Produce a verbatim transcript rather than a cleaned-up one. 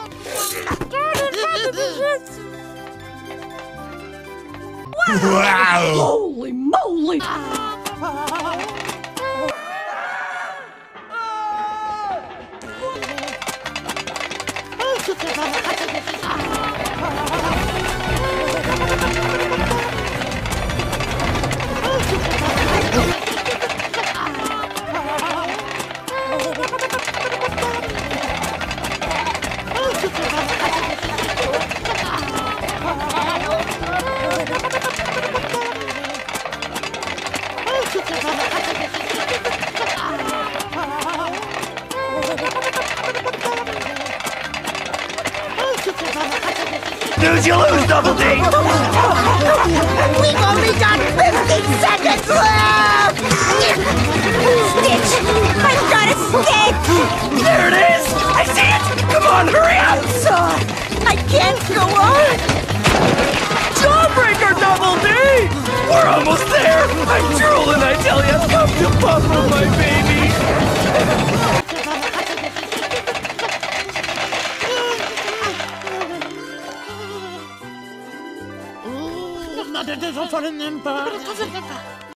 Wow! Holy moly! Did you lose, Double D? We've only got fifteen seconds left! Stitch! I've got a Stitch! There it is! I see it! Come on, hurry up! So, I can't go on! Jawbreaker, Double D! We're almost there! I'm drooling, I tell you! Come to Papa, my baby! Not a different for an empire.